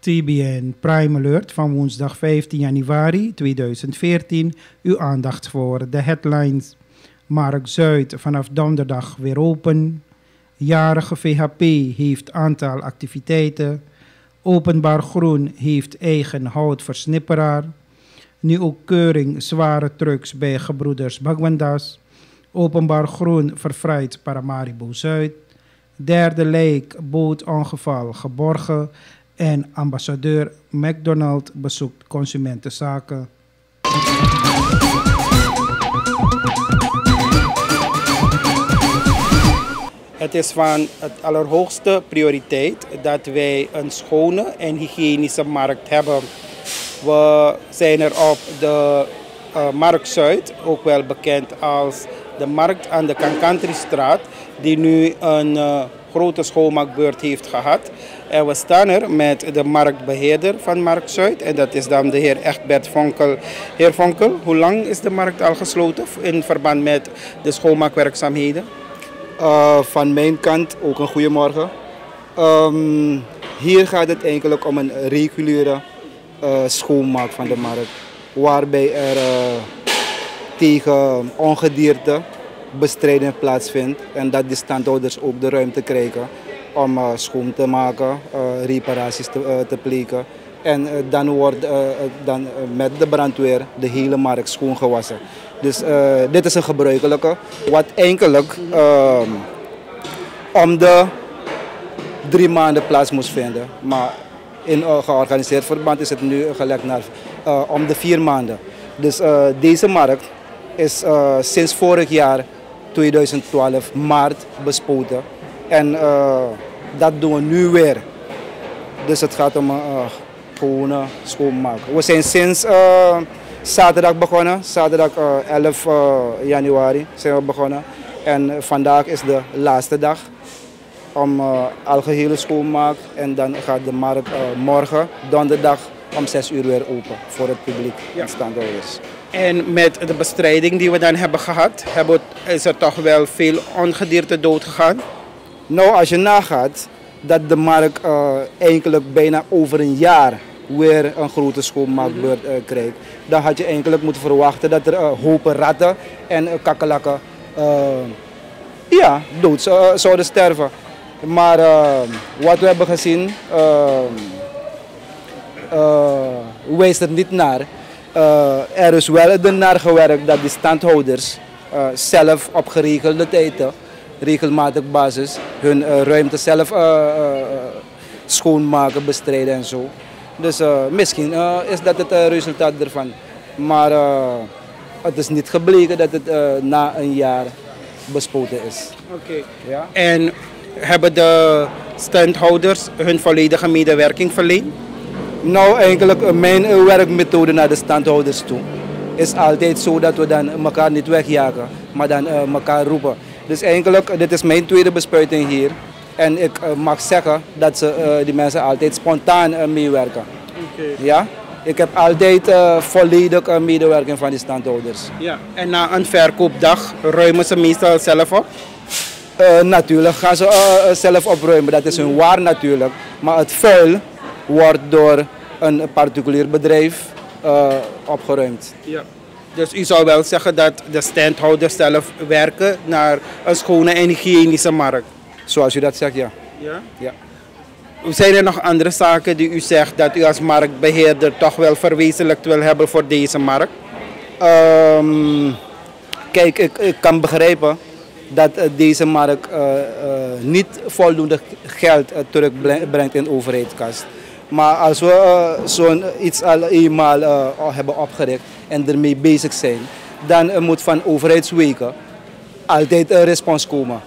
TBN Prime Alert van woensdag 15 januari 2014. Uw aandacht voor de headlines. Markt Zuid vanaf donderdag weer open. Jarige VHP heeft aantal activiteiten. Openbaar Groen heeft eigen houtversnipperaar. Nu ook keuring zware trucks bij gebroeders Bagwandas. Openbaar Groen verfraaid Paramaribo Zuid. Derde lijk bootongeval geborgen. En ambassadeur McDonald bezoekt consumentenzaken. Het is van het allerhoogste prioriteit dat wij een schone en hygiënische markt hebben. We zijn er op de Markt Zuid, ook wel bekend als de markt aan de Kankantri-straat, die nu een grote schoonmaakbeurt heeft gehad. En we staan er met de marktbeheerder van Markt Zuid en dat is dan de heer Egbert Vonkel. Heer Vonkel, hoe lang is de markt al gesloten in verband met de schoonmaakwerkzaamheden? Van mijn kant ook een goedemorgen. Hier gaat het eigenlijk om een reguliere schoonmaak van de markt. Waarbij er tegen ongedierte bestrijding plaatsvindt. En dat de standhouders ook de ruimte krijgen om schoon te maken, reparaties te plegen. En dan wordt met de brandweer de hele markt schoongewassen. Dus dit is een gebruikelijke, wat eigenlijk om de 3 maanden plaats moest vinden. Maar in georganiseerd verband is het nu gelekt naar om de 4 maanden. Dus deze markt is sinds vorig jaar 2012 maart bespoten. En dat doen we nu weer. Dus het gaat om gewone schoonmaak. We zijn sinds zaterdag begonnen, zaterdag 11 januari zijn we begonnen. En vandaag is de laatste dag om algehele schoonmaak. En dan gaat de markt morgen, donderdag, om 6 uur weer open voor het publiek en standhouders. En met de bestrijding die we dan hebben gehad, is er toch wel veel ongedierte dood gegaan? Nou, als je nagaat dat de markt eigenlijk bijna over een jaar weer een grote schoonmaakbeurt krijgt, dan had je eigenlijk moeten verwachten dat er hopen ratten en kakkerlakken dood zouden sterven. Maar wat we hebben gezien wijst er niet naar. Er is wel ernaar gewerkt dat de standhouders zelf op geregelde tijden, regelmatig basis, hun ruimte zelf schoonmaken, bestrijden en zo. Dus misschien is dat het resultaat ervan. Maar het is niet gebleken dat het na een jaar bespoten is. Oké. Ja? En hebben de standhouders hun volledige medewerking verleend? Nou, eigenlijk mijn werkmethode naar de standhouders toe is altijd zo dat we dan elkaar niet wegjagen, maar dan elkaar roepen. Dus eigenlijk, dit is mijn tweede bespuiting hier. En ik mag zeggen dat die mensen altijd spontaan meewerken. Okay. Ja? Ik heb altijd volledig medewerking van die standhouders. Ja. En na een verkoopdag ruimen ze meestal zelf op? Natuurlijk gaan ze zelf opruimen, dat is hun waar natuurlijk. Maar het vuil wordt door een particulier bedrijf opgeruimd. Ja. Dus u zou wel zeggen dat de standhouders zelf werken naar een schone en hygiënische markt? Zoals u dat zegt, ja. Ja? Ja. Zijn er nog andere zaken die u zegt dat u als marktbeheerder toch wel verwezenlijkt wil hebben voor deze markt? Kijk, ik kan begrijpen dat deze markt niet voldoende geld terugbrengt in de overheidskast. Maar als we zoiets al eenmaal hebben opgericht en ermee bezig zijn, dan moet van overheidswegen altijd een respons komen.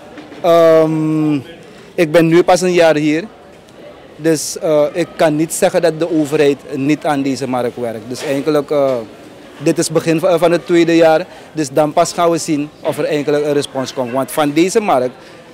Ik ben nu pas een jaar hier, dus ik kan niet zeggen dat de overheid niet aan deze markt werkt. Dus eigenlijk, dit is het begin van het tweede jaar, dus dan pas gaan we zien of er eigenlijk een respons komt. Want van deze markt,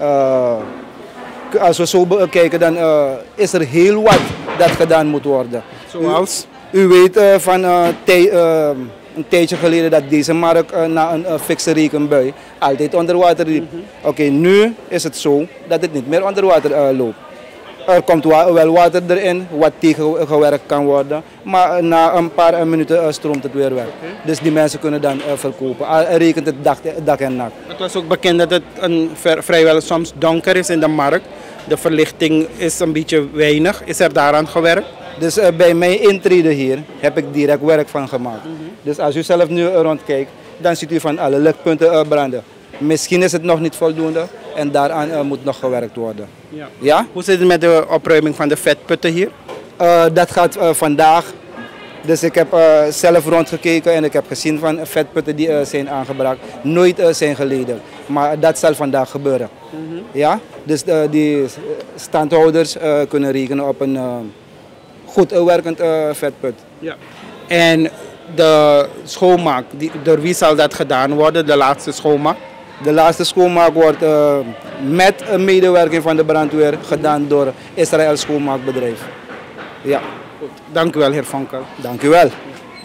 als we zo kijken, dan is er heel wat dat gedaan moet worden. Zoals? U weet van een tijdje geleden dat deze markt na een fikse regenbui altijd onder water liep. Oké, nu is het zo dat het niet meer onder water loopt. Er komt wel water erin, wat tegengewerkt kan worden. Maar na een paar minuten stroomt het weer weg. Okay. Dus die mensen kunnen dan verkopen. Rekent het dag en nacht. Het was ook bekend dat het vrijwel soms donker is in de markt. De verlichting is een beetje weinig. Is er daaraan gewerkt? Dus bij mijn intrede hier heb ik direct werk van gemaakt. Dus als u zelf nu rondkijkt, dan ziet u van alle lichtpunten branden. Misschien is het nog niet voldoende en daaraan moet nog gewerkt worden. Ja. Ja? Hoe zit het met de opruiming van de vetputten hier? Dat gaat vandaag. Dus ik heb zelf rondgekeken en ik heb gezien van vetputten die zijn aangebracht, nooit zijn geleden. Maar dat zal vandaag gebeuren. Ja? Dus die standhouders kunnen rekenen op een goed werkend vetput. Ja. En de schoonmaak, door wie zal dat gedaan worden, de laatste schoonmaak? De laatste schoonmaak wordt met een medewerking van de brandweer gedaan door Israël Schoonmaakbedrijf. Ja. Goed. Dank u wel, heer Vonkel. Dank u wel.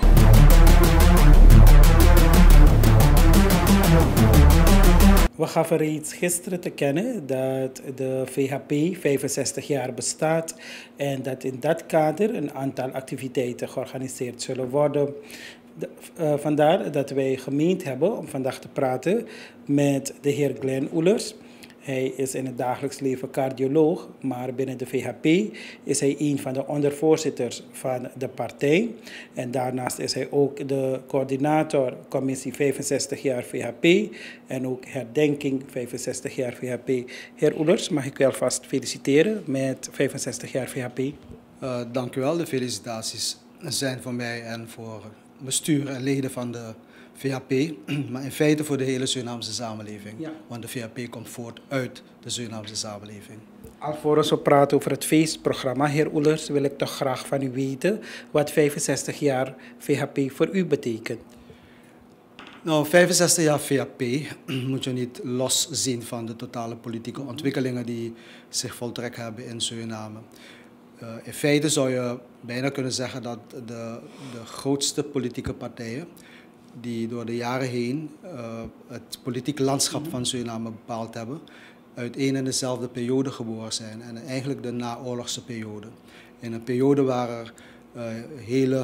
We gaven reeds gisteren te kennen dat de VHP 65 jaar bestaat en dat in dat kader een aantal activiteiten georganiseerd zullen worden. Vandaar dat wij gemeend hebben om vandaag te praten met de heer Glenn Oelers. Hij is in het dagelijks leven cardioloog, maar binnen de VHP is hij een van de ondervoorzitters van de partij. En daarnaast is hij ook de coördinator commissie 65 jaar VHP en ook herdenking 65 jaar VHP. Heer Oelers, mag ik u alvast feliciteren met 65 jaar VHP. Dank u wel. De felicitaties zijn voor mij en voor bestuur en leden van de VHP, maar in feite voor de hele Surinaamse samenleving. Ja. Want de VHP komt voort uit de Surinaamse samenleving. Alvorens we praten over het feestprogramma, heer Oelers, wil ik toch graag van u weten wat 65 jaar VHP voor u betekent. Nou, 65 jaar VHP moet je niet los zien van de totale politieke ontwikkelingen die zich voltrekt hebben in Suriname. In feite zou je bijna kunnen zeggen dat de grootste politieke partijen die door de jaren heen het politieke landschap van Suriname bepaald hebben, uit één en dezelfde periode geboren zijn. En eigenlijk de naoorlogse periode. In een periode waar er hele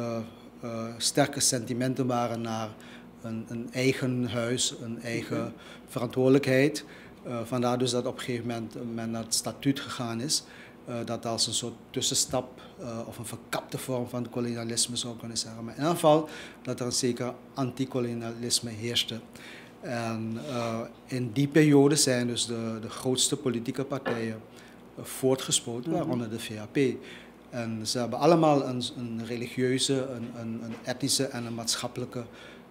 sterke sentimenten waren naar een eigen huis, een eigen verantwoordelijkheid. Vandaar dus dat op een gegeven moment men naar het statuut gegaan is. Dat als een soort tussenstap of een verkapte vorm van kolonialisme zou kunnen zeggen. Maar in ieder geval dat er een zeker antikolonialisme heerste. En in die periode zijn dus de grootste politieke partijen voortgesproten, waaronder de VHP. En ze hebben allemaal een religieuze, een etnische en een maatschappelijke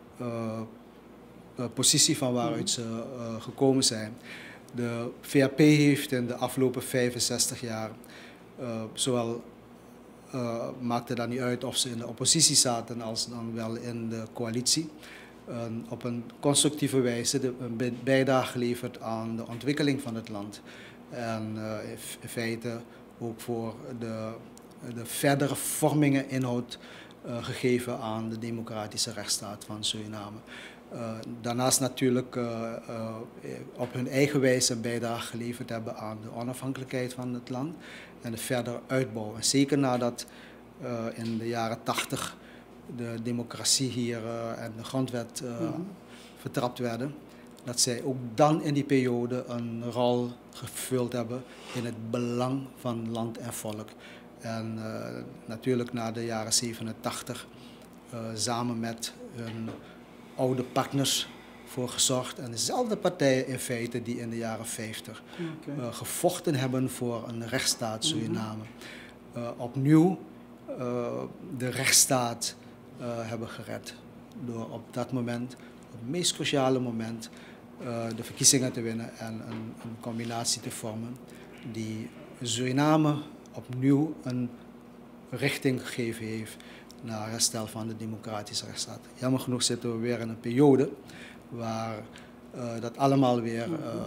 positie van waaruit ze gekomen zijn. De VHP heeft in de afgelopen 65 jaar, zowel maakte dat niet uit of ze in de oppositie zaten als dan wel in de coalitie, op een constructieve wijze een bijdrage geleverd aan de ontwikkeling van het land. En in feite ook voor de verdere vormingen inhoud gegeven aan de democratische rechtsstaat van Suriname. Daarnaast natuurlijk op hun eigen wijze een bijdrage geleverd hebben aan de onafhankelijkheid van het land en de verdere uitbouw. En zeker nadat in de jaren 80 de democratie hier en de grondwet vertrapt werden, dat zij ook dan in die periode een rol gevuld hebben in het belang van land en volk. En natuurlijk na de jaren 87 samen met hun oude partners voor gezorgd. En dezelfde partijen in feite die in de jaren 50 gevochten hebben voor een rechtsstaat Suriname. Opnieuw de rechtsstaat hebben gered. Door op dat moment, op het meest cruciale moment, de verkiezingen te winnen en een combinatie te vormen die Suriname opnieuw een richting gegeven heeft naar herstel van de democratische rechtsstaat. Jammer genoeg zitten we weer in een periode waar dat allemaal weer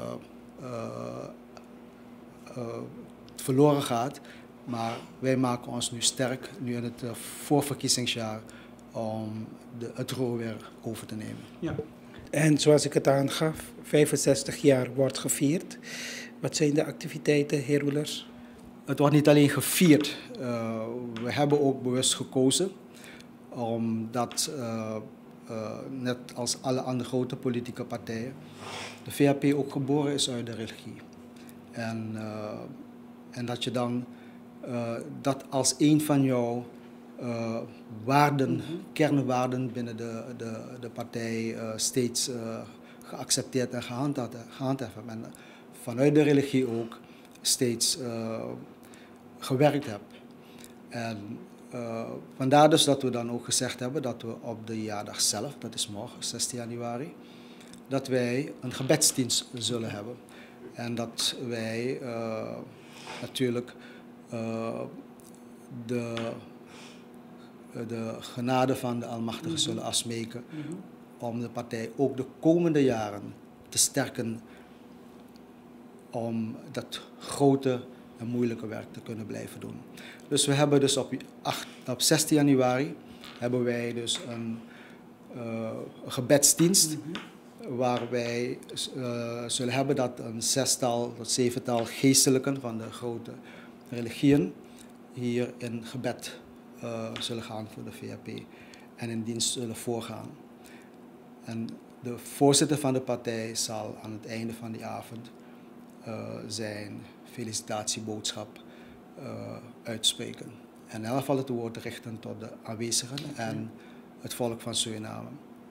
verloren gaat. Maar wij maken ons nu sterk, nu in het voorverkiezingsjaar, om het roer weer over te nemen. Ja. En zoals ik het aangaf, 65 jaar wordt gevierd. Wat zijn de activiteiten, heer Oelers? het wordt niet alleen gevierd. We hebben ook bewust gekozen omdat, net als alle andere grote politieke partijen, de VAP ook geboren is uit de religie. En dat je dan dat als een van jouw waarden, kernwaarden binnen de partij steeds geaccepteerd en gehandhaafd hebt. En vanuit de religie ook steeds gewerkt hebt. En vandaar dus dat we dan ook gezegd hebben dat we op de jaardag zelf, dat is morgen, 16 januari, dat wij een gebedsdienst zullen hebben. En dat wij natuurlijk de genade van de Almachtige zullen afsmeken om de partij ook de komende jaren te sterken om dat grote en moeilijke werk te kunnen blijven doen. Dus we hebben dus op 16 januari hebben wij dus een gebedsdienst waar wij zullen hebben dat een 6-tal tot 7-tal geestelijken van de grote religieën hier in gebed zullen gaan voor de VAP en in dienst zullen voorgaan. En de voorzitter van de partij zal aan het einde van die avond zijn felicitatieboodschap uitspreken. En in elk geval het woord richten tot de aanwezigen en het volk van Suriname.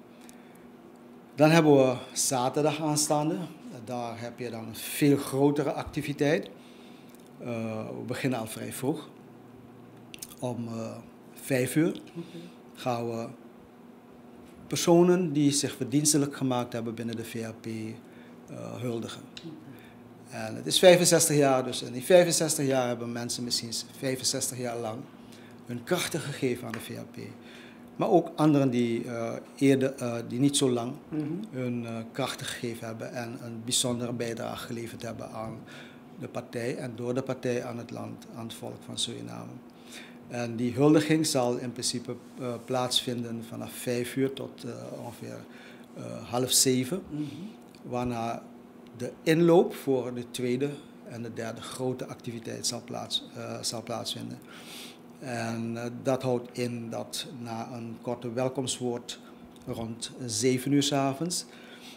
Dan hebben we zaterdag aanstaande. Daar heb je dan een veel grotere activiteit. We beginnen al vrij vroeg. Om 5 uur gaan we personen die zich verdienstelijk gemaakt hebben binnen de VAP huldigen. En het is 65 jaar, dus in die 65 jaar hebben mensen misschien 65 jaar lang hun krachten gegeven aan de VAP. Maar ook anderen die, die niet zo lang hun krachten gegeven hebben en een bijzondere bijdrage geleverd hebben aan de partij en door de partij aan het land, aan het volk van Suriname. En die huldiging zal in principe plaatsvinden vanaf 5 uur tot ongeveer 6:30, waarna de inloop voor de tweede en de derde grote activiteit zal plaatsvinden. En dat houdt in dat na een korte welkomstwoord rond 7 uur 's avonds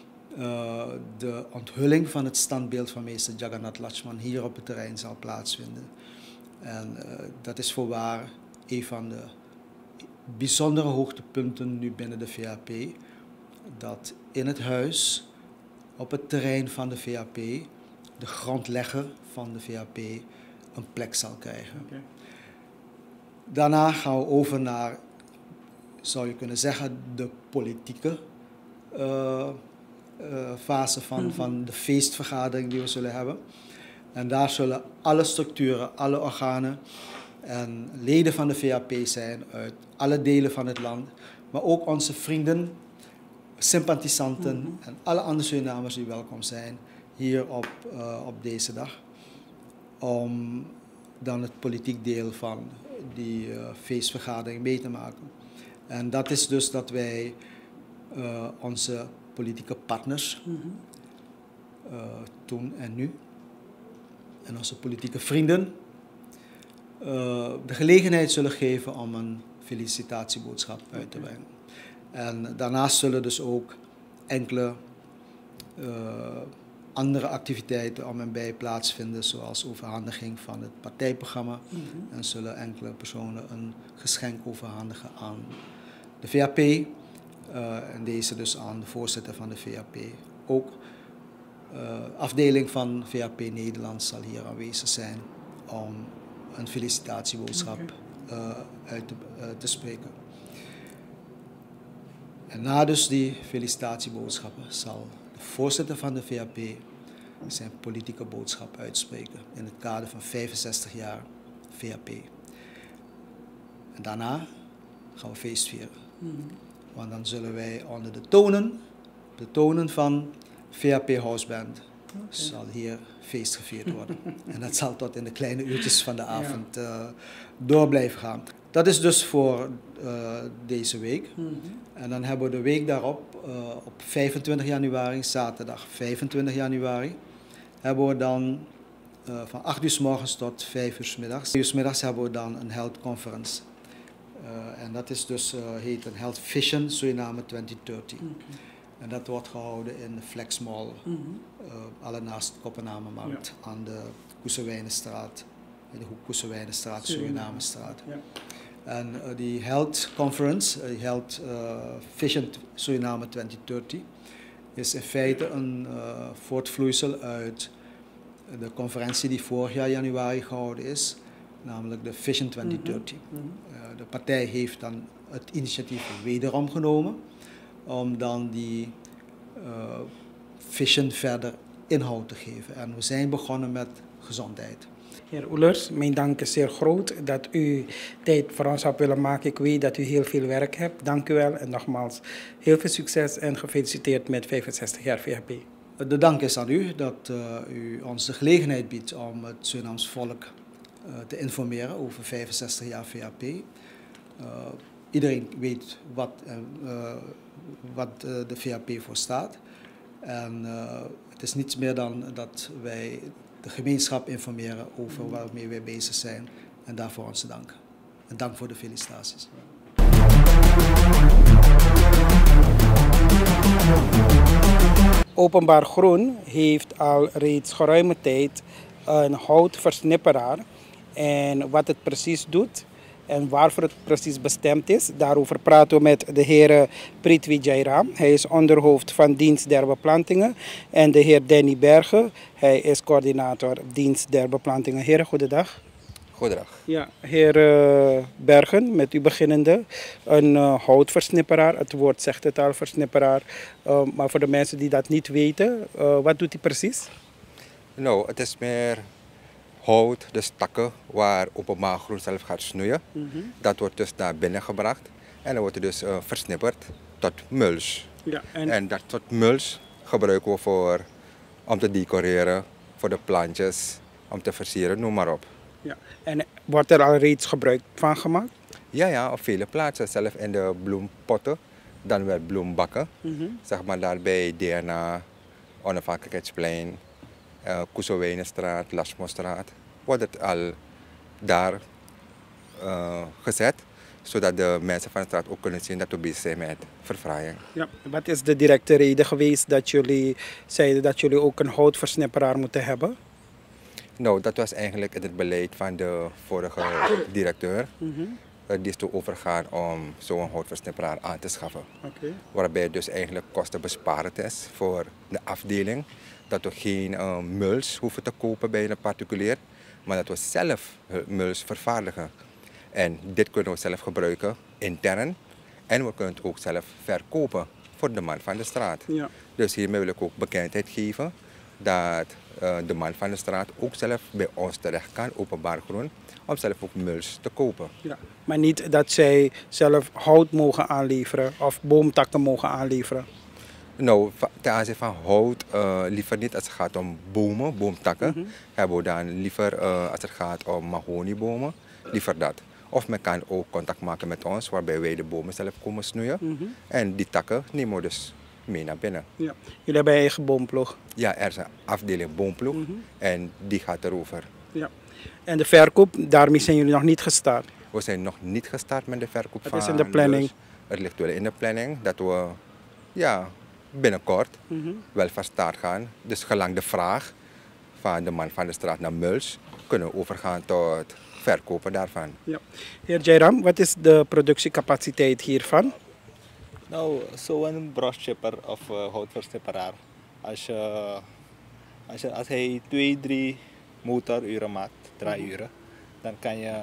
de onthulling van het standbeeld van meester Jagannath Lakshman hier op het terrein zal plaatsvinden. En dat is voorwaar een van de bijzondere hoogtepunten nu binnen de VAP, dat in het huis, op het terrein van de VAP, de grondlegger van de VAP een plek zal krijgen. Okay. Daarna gaan we over naar, zou je kunnen zeggen, de politieke fase van de feestvergadering die we zullen hebben. En daar zullen alle structuren, alle organen en leden van de VAP zijn uit alle delen van het land. Maar ook onze vrienden, sympathisanten en alle andere Surinamers die welkom zijn hier op deze dag. Om dan het politiek deel van die feestvergadering mee te maken. En dat is dus dat wij onze politieke partners, toen en nu, en onze politieke vrienden, de gelegenheid zullen geven om een felicitatieboodschap uit te brengen. En daarnaast zullen dus ook enkele andere activiteiten om en bij plaatsvinden, zoals overhandiging van het partijprogramma. En zullen enkele personen een geschenk overhandigen aan de VAP. En deze dus aan de voorzitter van de VAP. Ook afdeling van VAP Nederland zal hier aanwezig zijn om een felicitatieboodschap uit te spreken. En na dus die felicitatieboodschappen zal de voorzitter van de VAP zijn politieke boodschap uitspreken in het kader van 65 jaar VAP. En daarna gaan we feest vieren. Want dan zullen wij onder de tonen van VAP House Band, zal hier feest gevierd worden. En dat zal tot in de kleine uurtjes van de avond door blijven gaan. Dat is dus voor deze week. En dan hebben we de week daarop, op 25 januari, zaterdag 25 januari, hebben we dan van 8 uur 's morgens tot 5 uur 's middags. 5 uur 's middags hebben we dan een health conference. En dat is dus, heet een Health Vision Suriname 2030. En dat wordt gehouden in de Flex Mall, allenaast Koppenhamermarkt, aan de Koesewijnenstraat, in de hoek Koesewijnenstraat, Surinamestraat. Ja. En die Health Conference, Health Vision Suriname 2030, is in feite een voortvloeisel uit de conferentie die vorig jaar januari gehouden is, namelijk de Vision 2030. De partij heeft dan het initiatief wederom genomen om dan die vision verder inhoud te geven. En we zijn begonnen met gezondheid. Heer Oelers, mijn dank is zeer groot dat u tijd voor ons hebt willen maken. Ik weet dat u heel veel werk hebt. Dank u wel en nogmaals heel veel succes en gefeliciteerd met 65 jaar VHP. De dank is aan u dat u ons de gelegenheid biedt om het Surinaams volk te informeren over 65 jaar VHP. Iedereen weet wat de VHP voor staat. En het is niets meer dan dat wij de gemeenschap informeren over waarmee wij bezig zijn. En daarvoor onze dank. En dank voor de felicitaties. Openbaar Groen heeft al reeds geruime tijd een houtversnipperaar. En wat het precies doet en waarvoor het precies bestemd is, daarover praten we met de heer Prithvi Jairam. Hij is onderhoofd van dienst der beplantingen. En de heer Danny Bergen, hij is coördinator dienst der beplantingen. Heren, goedendag. Goedendag. Ja, heer Bergen, met u beginnende. Een houtversnipperaar, het woord zegt het al, versnipperaar. Maar voor de mensen die dat niet weten, wat doet hij precies? Nou, het is meer hout, dus takken, waar openbaar groen zelf gaat snoeien. Dat wordt dus naar binnen gebracht. En dan wordt het dus versnipperd tot muls. Ja, en dat soort muls gebruiken we om te decoreren, voor de plantjes, om te versieren, noem maar op. Ja. En wordt er al reeds gebruik van gemaakt? Ja, op vele plaatsen. Zelf in de bloempotten, dan wel bloembakken. Zeg maar daar bij DNA, Onafhankelijkheidsplein, Koesewijnenstraat, Lasmostraat. Wordt het al daar gezet, zodat de mensen van de straat ook kunnen zien dat we bezig zijn met verfraaiing. Ja. Wat is de directe reden geweest dat jullie zeiden dat jullie ook een houtversnipperaar moeten hebben? Nou, dat was eigenlijk in het beleid van de vorige directeur. Die is toen overgegaan om zo'n houtversnipperaar aan te schaffen. Waarbij het dus eigenlijk kostenbesparend is voor de afdeling. Dat we geen muls hoeven te kopen bij een particulier, maar dat we zelf muls vervaardigen. En dit kunnen we zelf gebruiken intern en we kunnen het ook zelf verkopen voor de man van de straat. Ja. Dus hiermee wil ik ook bekendheid geven dat de man van de straat ook zelf bij ons terecht kan, openbaar groen, om zelf ook muls te kopen. Ja. Maar niet dat zij zelf hout mogen aanleveren of boomtakken mogen aanleveren? Nou, ten aanzien van hout liever niet als het gaat om bomen, boomtakken. Hebben we dan liever als het gaat om mahoniebomen, liever dat. Of men kan ook contact maken met ons, waarbij wij de bomen zelf komen snoeien. En die takken nemen we dus mee naar binnen. Ja. Jullie hebben een eigen boomploeg? Ja, er is een afdeling boomploeg en die gaat erover. Ja. En de verkoop, daarmee zijn jullie nog niet gestart? We zijn nog niet gestart met de verkoop van. Het is in de planning? Dus het ligt wel in de planning dat we binnenkort wel van start gaan. Dus gelang de vraag van de man van de straat naar muls, kunnen we overgaan tot verkopen daarvan. Ja. Heer Jairam, wat is de productiecapaciteit hiervan? Nou, zo'n broodchipper of houtversnipperaar. Als hij 2-3 motoruren maakt, draaiguren, dan kan je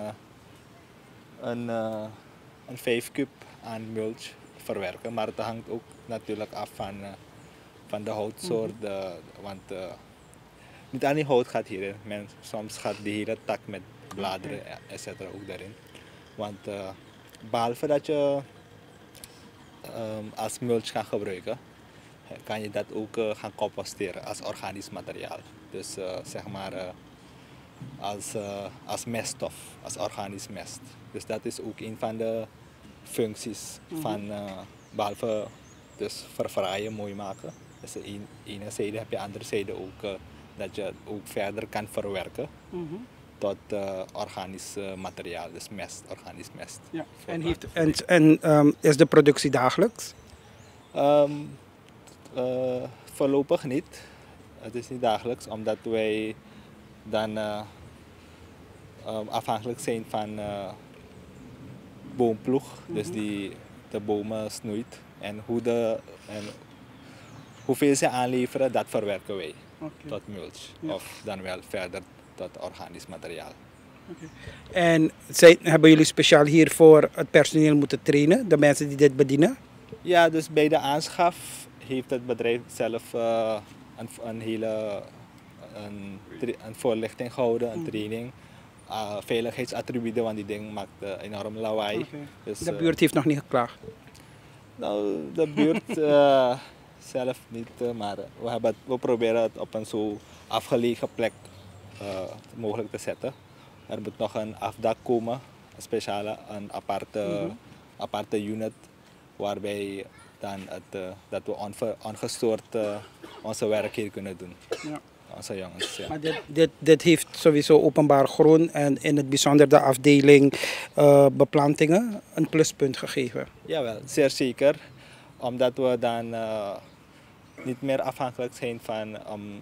een 5 kub aan mulch verwerken. Maar het hangt ook natuurlijk af van de houtsoort. Want niet aan die hout gaat hierin. Soms gaat de hele tak met bladeren etc. ook daarin. Want behalve dat je als mulch kan gebruiken, kan je dat ook gaan composteren als organisch materiaal. Dus zeg maar als meststof, als organisch mest. Dus dat is ook een van de functies van, behalve dus verfraaien, mooi maken. Dus de ene zijde heb je, de andere zijde ook dat je ook verder kan verwerken tot organisch materiaal, dus mest, organisch mest. Ja. En is de productie dagelijks? Voorlopig niet. Het is niet dagelijks, omdat wij dan afhankelijk zijn van boomploeg, dus die de bomen snoeit. En hoeveel ze aanleveren, dat verwerken wij tot mulch. Of dan wel verder tot organisch materiaal. En hebben jullie speciaal hiervoor het personeel moeten trainen, de mensen die dit bedienen? Ja, dus bij de aanschaf heeft het bedrijf zelf een hele een voorlichting gehouden, een training. Veiligheidsattributen, want die ding maakt enorm lawaai. Dus, de buurt heeft nog niet geklaagd? Nou, de buurt zelf niet, maar we proberen het op een zo afgelegen plek mogelijk te zetten. Er moet nog een afdak komen, een speciale, een aparte unit, waarbij dan dat we ongestoord onze werk hier kunnen doen. Ja. Onze jongens, ja. Maar dit heeft sowieso openbaar grond en in het bijzonder de afdeling beplantingen een pluspunt gegeven. Jawel, zeer zeker. Omdat we dan niet meer afhankelijk zijn van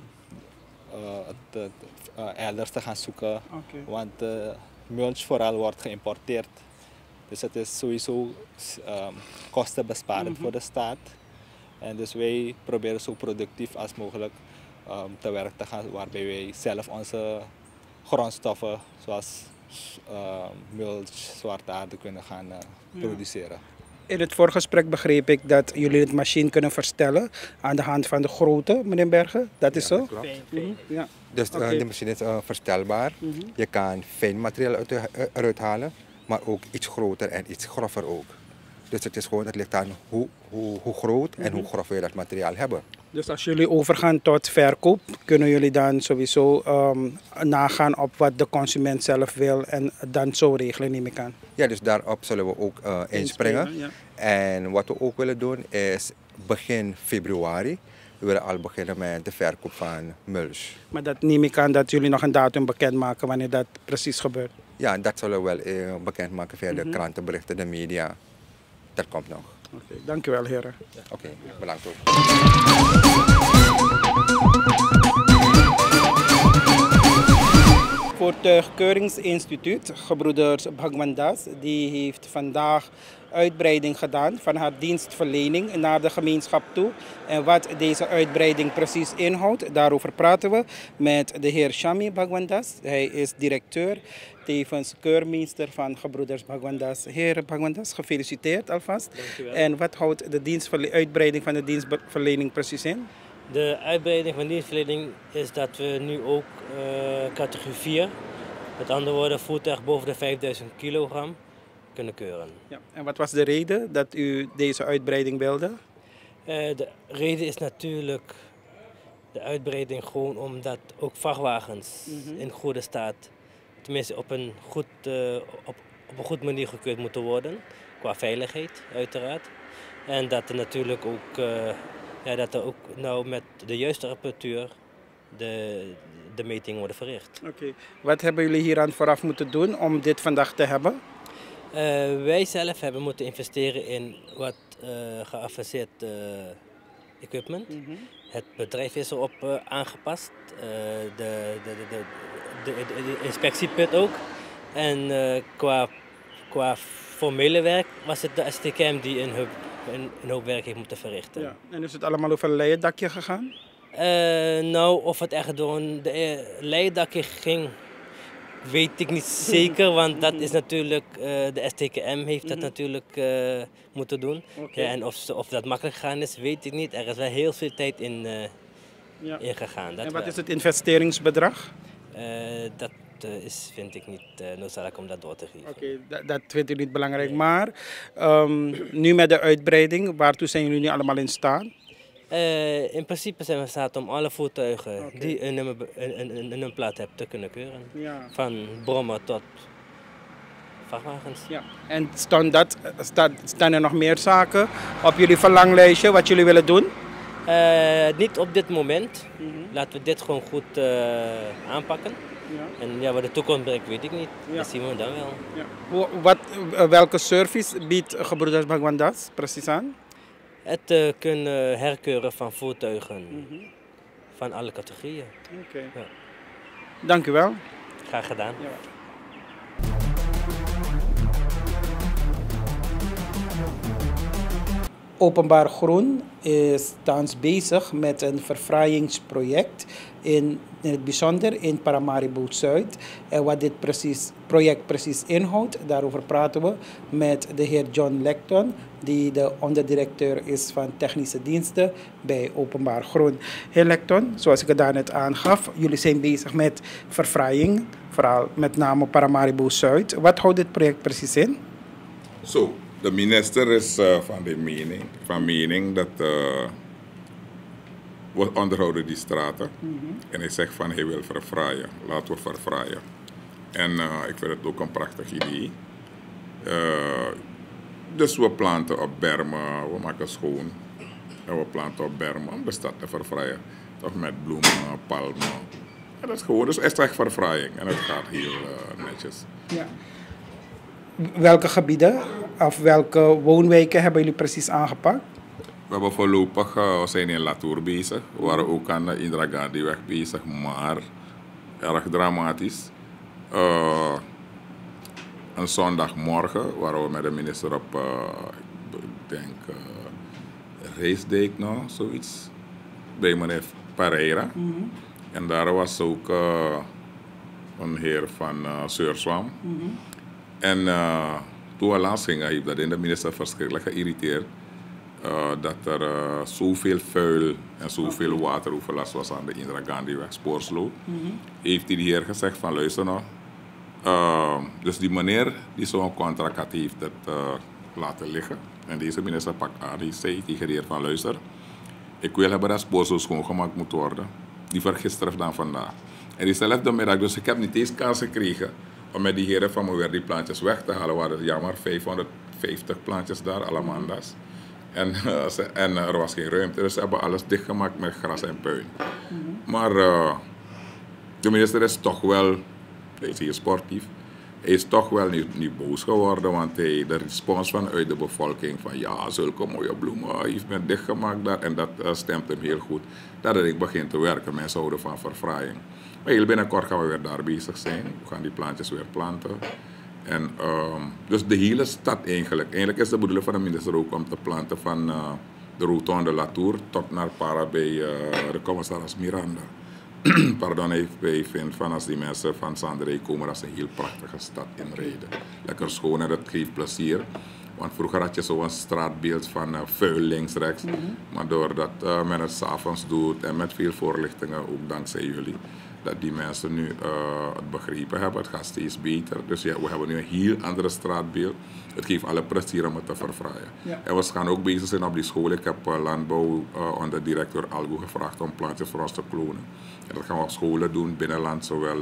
elders te gaan zoeken. Want mulch vooral wordt geïmporteerd. Dus het is sowieso kostenbesparend voor de staat. En dus wij proberen zo productief als mogelijk te werk te gaan, waarbij wij zelf onze grondstoffen zoals mulch, zwarte aarde kunnen gaan produceren. In het voorgesprek begreep ik dat jullie het machine kunnen verstellen aan de hand van de grootte, meneer Bergen. Dat is zo? Dat klopt. Ja. Dus de machine is verstelbaar. Je kan fijn materiaal eruit halen, maar ook iets groter en iets grover ook. Dus het ligt aan hoe groot en hoe grof je dat materiaal hebben. Dus als jullie overgaan tot verkoop, kunnen jullie dan sowieso nagaan op wat de consument zelf wil en dan zo regelen, neem ik aan? Ja, dus daarop zullen we ook inspringen. Ja. En wat we ook willen doen is begin februari. We willen al beginnen met de verkoop van mulch. Maar dat neem ik aan dat jullie nog een datum bekendmaken wanneer dat precies gebeurt? Ja, dat zullen we wel bekendmaken via de krantenberichten, de media. Dat komt nog. Oké, dank u wel, heren. Oké, bedankt ook. Voertuigkeuringsinstituut, gebroeders Bhagwandas, die heeft vandaag uitbreiding gedaan van haar dienstverlening naar de gemeenschap toe. En wat deze uitbreiding precies inhoudt, daarover praten we met de heer Shami Bhagwandas. Hij is directeur, tevens keurmeester van gebroeders Bhagwandas. Heer Bhagwandas, gefeliciteerd alvast. Dank u wel. En wat houdt de uitbreiding van de dienstverlening precies in? De uitbreiding van dienstverlening is dat we nu ook categorie 4, met andere woorden voertuig boven de 5000 kilogram, kunnen keuren. Ja. En wat was de reden dat u deze uitbreiding wilde? De reden is natuurlijk de uitbreiding gewoon omdat ook vrachtwagens in goede staat, tenminste op een goed manier gekeurd moeten worden, qua veiligheid uiteraard. En dat er natuurlijk ook, dat er ook nou met de juiste apparatuur de metingen worden verricht. Oké. Wat hebben jullie hieraan vooraf moeten doen om dit vandaag te hebben? Wij zelf hebben moeten investeren in wat geavanceerd equipment. Het bedrijf is erop aangepast, de inspectieput ook. En qua formele werk was het de STKM die een hoop werk heeft moeten verrichten. Ja. En is het allemaal over een leidendakje gegaan? Nou, of het echt door een leidendakje ging, weet ik niet zeker, want dat is natuurlijk, de STKM heeft dat natuurlijk moeten doen. Ja, en of dat makkelijk gegaan is, weet ik niet. Er is wel heel veel tijd in gegaan. En wat is het investeringsbedrag? Dat vind ik niet noodzakelijk om dat door te geven. Oké, dat vindt u niet belangrijk. Maar nu met de uitbreiding, waartoe zijn jullie nu allemaal in staat? In principe zijn we in staat om alle voertuigen die een nummerplaat hebben te kunnen keuren. Ja. Van brommen tot vrachtwagens. Ja. En staan er nog meer zaken op jullie verlanglijstje wat jullie willen doen? Niet op dit moment. Laten we dit gewoon goed aanpakken. Ja. En ja, wat de toekomst brengt, weet ik niet. Ja. Dat zien we dan wel. Ja. Welke service biedt Gebroeders Bhagwandas precies aan? Het kunnen herkeuren van voertuigen van alle categorieën. Okay. Ja. Dank u wel. Graag gedaan. Ja. Openbaar Groen is thans bezig met een verfraaiingsproject in het bijzonder in Paramaribo Zuid. En wat dit project precies inhoudt, daarover praten we met de heer John Lecton, die de onderdirecteur is van technische diensten bij Openbaar Groen. Heer Lecton, zoals ik het daarnet aangaf, jullie zijn bezig met verfraaiing, vooral met name Paramaribo Zuid. Wat houdt dit project precies in? De minister is van mening dat we onderhouden die straten. En hij zegt van hij wil verfraaien. Laten we verfraaien. En ik vind het ook een prachtig idee. Dus we planten op bermen, we maken schoon. En we planten op bermen om de stad te verfraaien. Toch met bloemen, palmen. En dat is gewoon, dus echt verfraaiing. En het gaat heel netjes. Ja. Welke gebieden of welke woonwijken hebben jullie precies aangepakt? We hebben voorlopig, we zijn in Latour bezig. We waren ook aan de Indira Gandhiweg bezig, maar erg dramatisch. Een zondagmorgen waren we met de minister op, ik denk, Reesdijk, zoiets. Bij meneer Pereira. En daar was ook een heer van Seurswam. En toen we langs gingen, heeft dat in de minister verschrikkelijk geïrriteerd. Dat er zoveel vuil en zoveel wateroverlast was aan de Indira Gandhiweg, Spoorsloot. Heeft hij de heer gezegd van luister nou. Dus die meneer die zo'n contract had, heeft het laten liggen. En deze minister pakt aan, die zei tegen de heer van luister. Ik wil hebben dat Spoorsloot schoongemaakt moet worden. Die vergisteren dan vandaag. En diezelfde middag, dus ik heb niet eens kans gekregen om met die heren van me weer die plantjes weg te halen. We hadden jammer 550 plantjes daar, alamanda's. En er was geen ruimte, dus ze hebben alles dichtgemaakt met gras en puin. Maar de minister is toch wel, hij is hier sportief, hij is toch wel niet boos geworden, want de respons vanuit de bevolking van ja, zulke mooie bloemen heeft men dichtgemaakt daar en dat stemt hem heel goed. Dat het begint te werken, mensen houden van verfraaiing. Maar heel binnenkort gaan we weer daar bezig zijn. We gaan die plantjes weer planten. En, dus de hele stad eigenlijk. Eigenlijk is de bedoeling van de minister ook om te planten van de rotonde Latour tot naar Para bij de commissaris Miranda. Pardon, ik vind van als die mensen van Sanderij komen, dat is een heel prachtige stad inrijden. Lekker schoon en dat geeft plezier. Want vroeger had je zo'n straatbeeld van vuil links-rechts. Maar doordat men het 's avonds doet en met veel voorlichtingen, ook dankzij jullie, dat die mensen nu het begrepen hebben. Het gaat steeds beter. Dus ja, we hebben nu een heel andere straatbeeld. Het geeft alle plezier om het te verfraaien. Ja. En we gaan ook bezig zijn op die school. Ik heb landbouw onder directeur Algo gevraagd om plantjes voor ons te klonen. En dat gaan we op scholen doen, binnenland, zowel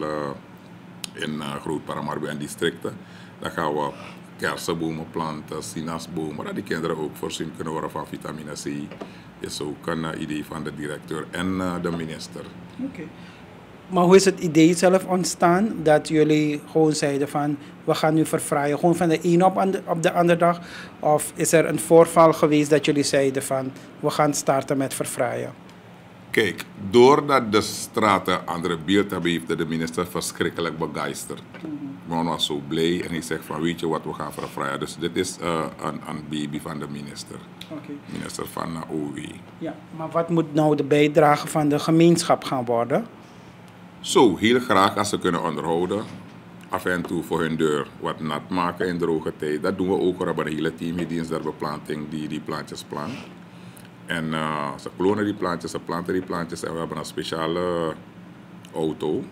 in Groot Paramaribo en districten. Dan gaan we kersenbomen planten, sinaasabomen, dat die kinderen ook voorzien kunnen worden van vitamine C. Is ook een idee van de directeur en de minister. Okay. Maar hoe is het idee zelf ontstaan dat jullie gewoon zeiden van we gaan nu verfraaien, gewoon van de ene op de andere dag? Of is er een voorval geweest dat jullie zeiden van we gaan starten met verfraaien? Kijk, doordat de straten een andere beeld hebben, heeft de minister verschrikkelijk begeisterd. Man was zo blij en hij zegt van weet je wat, we gaan verfraaien. Dus dit is een baby van de minister. Okay. Minister van OW. Ja, maar wat moet nou de bijdrage van de gemeenschap gaan worden? Zo, heel graag als ze kunnen onderhouden. Af en toe voor hun deur wat nat maken in droge tijd. Dat doen we ook. We hebben een hele team hier dienstbeplanting die plantjes plant. En ze klonen die plantjes, ze planten die plantjes. En we hebben een speciale auto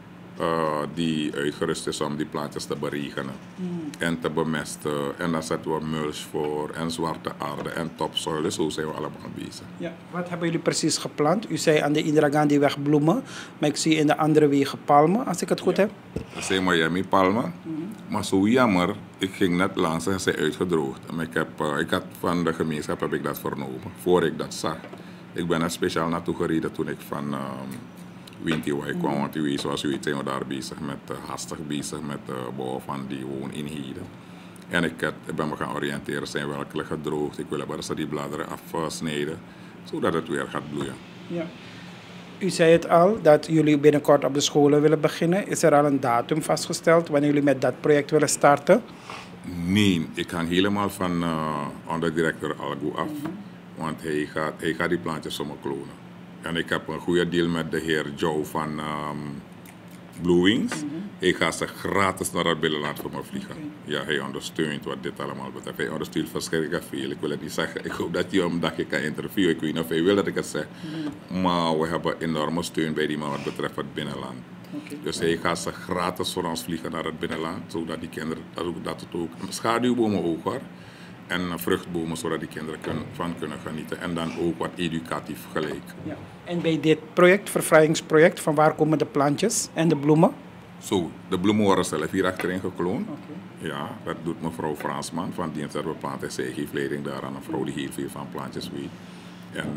die uitgerust is om die plantjes te beregenen en te bemesten. En dan zetten we mulch voor en zwarte aarde en topsoil. Zo zijn we allemaal bezig. Ja. Wat hebben jullie precies geplant? U zei aan de Indira Gandhiweg bloemen, maar ik zie in de andere wegen palmen, als ik het goed heb. Dat zijn Miami palmen. Maar zo jammer, ik ging net langs en ze zijn uitgedroogd. En ik had van de gemeenschap heb ik dat vernomen, voor ik dat zag. Ik ben er speciaal naartoe gereden toen ik van Wintiwai kwam. Want u weet, zoals u weet zijn we daar bezig met, hastig bezig met de bouw van die wooneenheden. En ik ben me gaan oriënteren, zijn werkelijk gedroogd. Ik wil hebben dat ze die bladeren afsnijden, zodat het weer gaat bloeien. Ja. U zei het al, dat jullie binnenkort op de scholen willen beginnen. Is er al een datum vastgesteld wanneer jullie met dat project willen starten? Nee, ik hang helemaal van onderdirecteur Algo af. Want hij gaat die plantjes zomaar klonen. En ik heb een goede deal met de heer Joe van Blue Wings. Hij gaat ze gratis naar het binnenland voor me vliegen. Ja, hij ondersteunt wat dit allemaal betreft. Hij ondersteunt verschrikkelijk veel. Ik wil het niet zeggen. Ik hoop dat hij hem een dagje kan interviewen. Ik weet niet of hij wil dat ik het zeg. Maar we hebben enorme steun bij die man wat betreft het binnenland. Dus hij gaat ze gratis voor ons vliegen naar het binnenland. Zodat die kinderen, dat het ook schaduwbomen ook hoor. En vruchtbomen, zodat die kinderen van kunnen genieten. En dan ook wat educatief gelijk. Ja. En bij dit project, verfraaiingsproject, van waar komen de plantjes en de bloemen? Zo, de bloemen worden zelf hier achterin gekloond. Ja, dat doet mevrouw Fransman van Dienst Erbe Planten. Zij geeft leiding daar aan een vrouw die heel veel van plantjes weet. En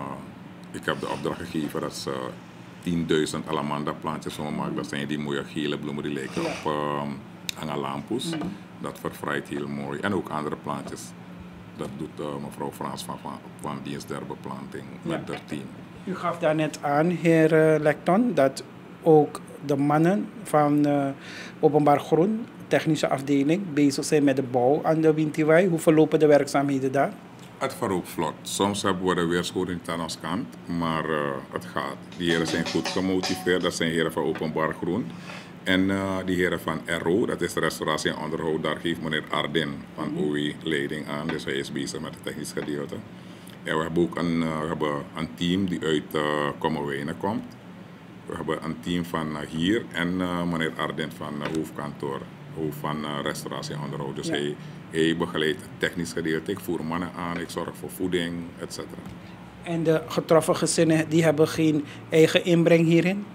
ik heb de opdracht gegeven dat ze 10.000 alamanda plantjes zullen maken. Dat zijn die mooie gele bloemen die lijken op angalampus. Dat verfraait heel mooi. En ook andere plantjes. Dat doet mevrouw Frans van Dienst der Beplanting met haar team. U gaf daarnet aan, heer Lecton, dat ook de mannen van Openbaar Groen, technische afdeling, bezig zijn met de bouw aan de Wintiwai. Hoe verlopen de werkzaamheden daar? Het verloopt vlot. Soms hebben we de weerscholing aan ons kant, maar het gaat. Die heren zijn goed gemotiveerd. Dat zijn heren van Openbaar Groen. En die heren van RO, dat is de restauratie en onderhoud, daar geeft meneer Arden van OE leiding aan. Dus hij is bezig met het technisch gedeelte. En we hebben ook een team die uit Kommerwijnen komt. We hebben een team van hier en meneer Arden van hoofdkantoor, hoofd van restauratie en onderhoud. Dus hij begeleidt het technisch gedeelte. Ik voer mannen aan, ik zorg voor voeding, etc. En de getroffen gezinnen, die hebben geen eigen inbreng hierin?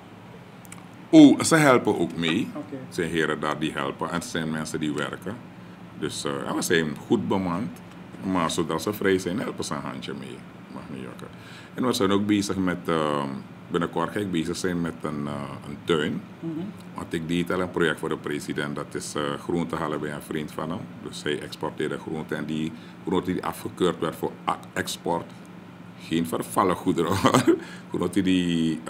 Oh, ze helpen ook mee. Er zijn heren daar die helpen en er zijn mensen die werken. Dus we zijn goed bemand. Maar zodra ze vrij zijn, helpen ze een handje mee. Mag niet jakken. En we zijn ook bezig met, binnenkort ga ik bezig zijn met een tuin. Want ik deed al een project voor de president. Dat is groente halen bij een vriend van hem. Dus hij exporteerde groente. En die groente die afgekeurd werd voor export. Geen vervallen goederen. Groente die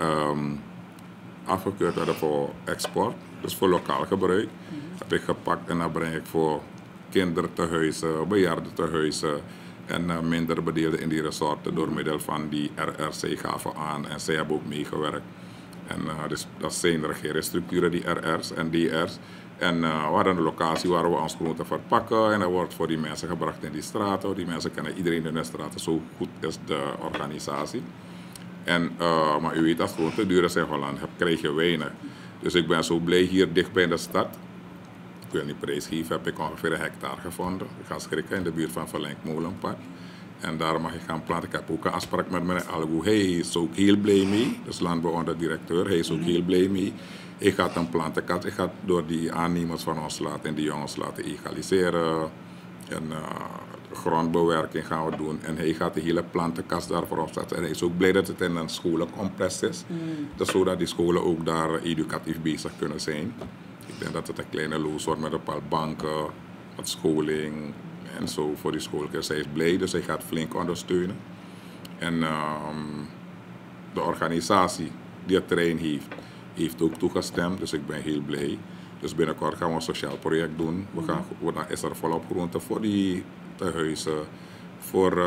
afgekeurd werden voor export. Dus voor lokaal gebruik. Dat heb ik gepakt en dan breng ik voor kindertehuizen, bejaardentehuizen en minder bedeelden in die resorten door middel van die RR's. Zij gaven aan en zij hebben ook meegewerkt. En dus dat zijn regeringsstructuren, die RR's en DR's. En we hadden een locatie waar we ons groente verpakken en dat wordt voor die mensen gebracht in die straten. Die mensen kennen iedereen in de straten, zo goed is de organisatie. En, maar u weet, als groente duur is in Holland, krijg je weinig. Dus ik ben zo blij hier dichtbij in de stad. Ik wil niet prijsgeven, heb ik ongeveer 1 hectare gevonden. Ik ga schrikken in de buurt van Verlengmolenpad. En daar mag ik gaan planten. Ik heb ook een afspraak met meneer Algo. Hij is ook heel blij mee. Dus landbouwonderdirecteur, hij is ook heel blij mee. Ik ga een plantenkast. Ik ga door die aannemers van ons laten en die jongens laten egaliseren. En grondbewerking gaan we doen. En hij gaat de hele plantenkast daarvoor opzetten. En hij is ook blij dat het in een scholencomplex is. Dus zodat die scholen ook daar educatief bezig kunnen zijn. Ik denk dat het een kleine loos wordt met een paar banken, wat scholing en zo voor die schoolkinderen. Zij is blij, dus hij gaat flink ondersteunen. En de organisatie die het terrein heeft ook toegestemd, dus ik ben heel blij. Dus binnenkort gaan we een sociaal project doen. Dan is er volop groente voor die tehuizen, voor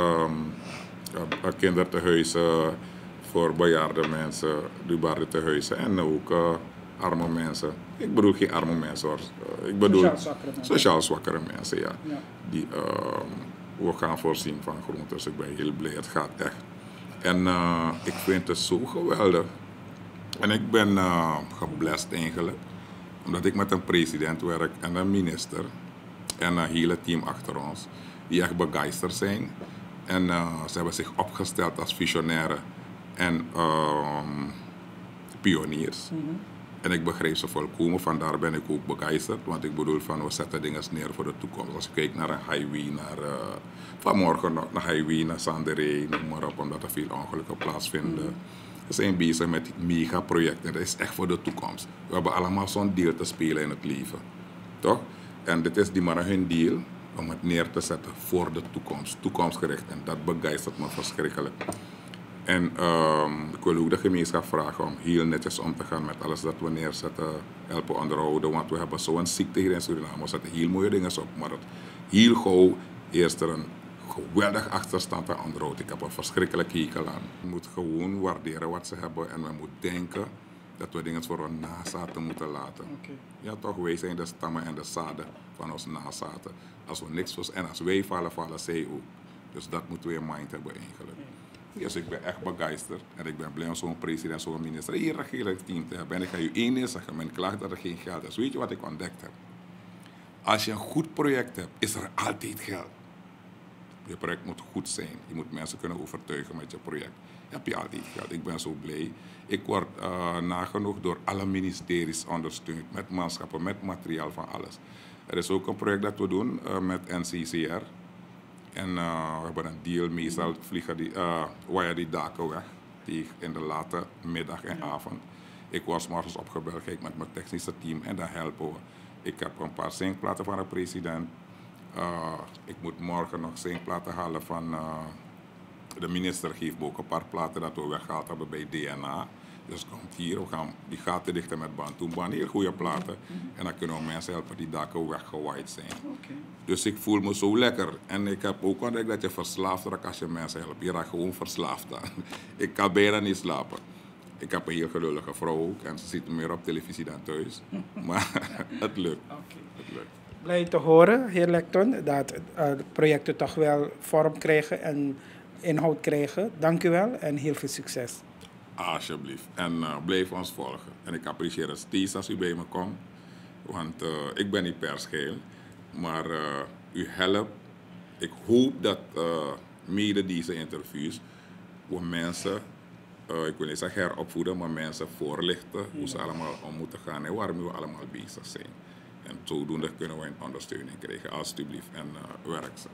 kindertehuizen, voor bejaarde mensen, dubbare tehuizen en ook arme mensen. Ik bedoel geen arme mensen hoor. Ik bedoel sociaal zwakkere mensen, ja. Die we gaan voorzien van groenten. Dus ik ben heel blij, het gaat echt. En ik vind het zo geweldig. En ik ben geblest eigenlijk. Omdat ik met een president werk en een minister. En een hele team achter ons. Die echt begeisterd zijn. En ze hebben zich opgesteld als visionairen en pioniers. En ik begreep ze volkomen, vandaar ben ik ook begeisterd. Want ik bedoel, we zetten dingen neer voor de toekomst. Als je kijkt naar een highway, vanmorgen nog naar highway, naar Sanderé, noem maar op, omdat er veel ongelukken plaatsvinden. We zijn bezig met megaprojecten, dat is echt voor de toekomst. We hebben allemaal zo'n deel te spelen in het leven, toch? En dit is die maar hun deel om het neer te zetten voor de toekomst, toekomstgericht. En dat begeistert me verschrikkelijk. En ik wil ook de gemeenschap vragen om heel netjes om te gaan met alles dat we neerzetten, helpen onderhouden. Want we hebben zo'n ziekte hier in Suriname. We zetten heel mooie dingen op, maar heel gauw eerst er een geweldig achterstand aan onderhoud. Ik heb een verschrikkelijk hekel aan. We moeten gewoon waarderen wat ze hebben en we moeten denken dat we dingen voor hun nazaten moeten laten. Okay. Ja toch, wij zijn de stammen en de zaden van onze nazaten. Als we niks en als wij vallen, vallen zij ook. Dus dat moeten we in mind hebben eigenlijk. Dus ik ben echt begeisterd en ik ben blij om zo'n president, zo'n minister, hier een regeringsteam te hebben. En ik ga je één ding zeggen, men klaagt dat er geen geld is. Weet je wat ik ontdekt heb? Als je een goed project hebt, is er altijd geld. Je project moet goed zijn. Je moet mensen kunnen overtuigen met je project. Dan heb je altijd geld. Ik ben zo blij. Ik word nagenoeg door alle ministeries ondersteund. Met manschappen, met materiaal van alles. Er is ook een project dat we doen met NCCR. En we hebben een deal. Meestal waaien die daken weg. Die in de late middag en avond. Ik was morgens opgebeld, kijk met mijn technische team. En dan helpen we. Ik heb een paar zinkplaten van de president. Ik moet morgen nog zinkplaten halen van de minister. Geeft me ook een paar platen dat we weggehaald hebben bij DNA. Dus komt hier, we gaan die gaten dichten met bantoenban. Heel goede platen. En dan kunnen we mensen helpen die daken weggewaaid zijn. Okay. Dus ik voel me zo lekker. En ik heb ook ontdekt dat je verslaafd raakt als je mensen helpt. Je raakt gewoon verslaafd aan. Ik kan bijna niet slapen. Ik heb een heel geduldige vrouw ook. En ze ziet me meer op televisie dan thuis. Maar het lukt. Okay. Het lukt. Blij te horen, heer Lecton, dat projecten toch wel vorm krijgen en inhoud krijgen. Dank u wel en heel veel succes. Alsjeblieft. En blijf ons volgen. En ik apprecieer het steeds als u bij me komt. Want ik ben niet perscheel. Maar u helpt. Ik hoop dat mede deze interviews we mensen, ik wil niet zeggen heropvoeden, maar mensen voorlichten hoe ze allemaal om moeten gaan en waarmee we allemaal bezig zijn. En zodoende kunnen we een ondersteuning krijgen, alsjeblieft, en werkzaam.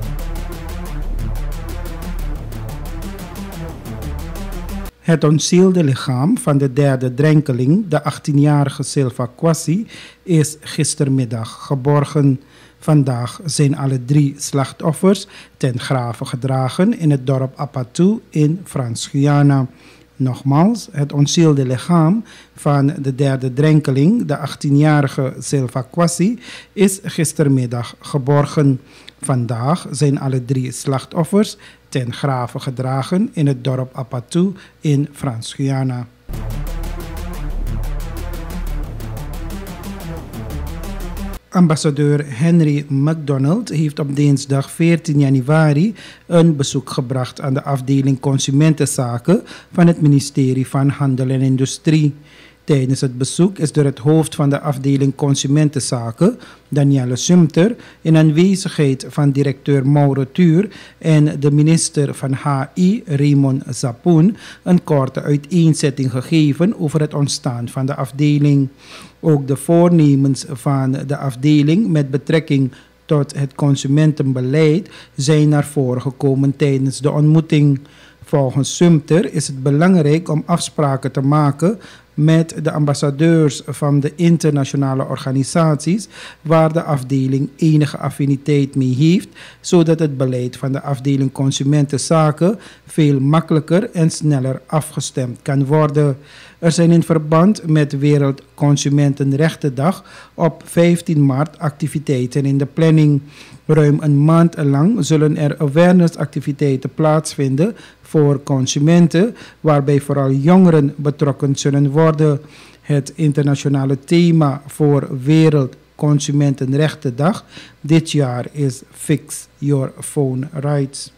Het ontzielde lichaam van de derde drenkeling, de 18-jarige Silva Kwasi, is gistermiddag geborgen. Vandaag zijn alle 3 slachtoffers ten grave gedragen in het dorp Apatu in Frans-Guyana. Nogmaals, het ontzielde lichaam van de derde drenkeling, de 18-jarige Silva Kwasi, is gistermiddag geborgen. Vandaag zijn alle 3 slachtoffers ten grave gedragen in het dorp Apatu in Frans-Guyana. Ambassadeur Henry McDonald heeft op dinsdag 14 januari een bezoek gebracht aan de afdeling Consumentenzaken van het ministerie van Handel en Industrie. Tijdens het bezoek is door het hoofd van de afdeling Consumentenzaken, Danielle Sumter, in aanwezigheid van directeur Mauro Tuur en de minister van HI, Raymond Zapoen, een korte uiteenzetting gegeven over het ontstaan van de afdeling. Ook de voornemens van de afdeling met betrekking tot het consumentenbeleid zijn naar voren gekomen tijdens de ontmoeting. Volgens Sumter is het belangrijk om afspraken te maken met de ambassadeurs van de internationale organisaties waar de afdeling enige affiniteit mee heeft, zodat het beleid van de afdeling Consumentenzaken veel makkelijker en sneller afgestemd kan worden. Er zijn in verband met Wereldconsumentenrechtendag op 15 maart activiteiten in de planning. Ruim een maand lang zullen er awareness-activiteiten plaatsvinden voor consumenten, waarbij vooral jongeren betrokken zullen worden. Het internationale thema voor Wereldconsumentenrechtendag dit jaar is Fix Your Phone Rights.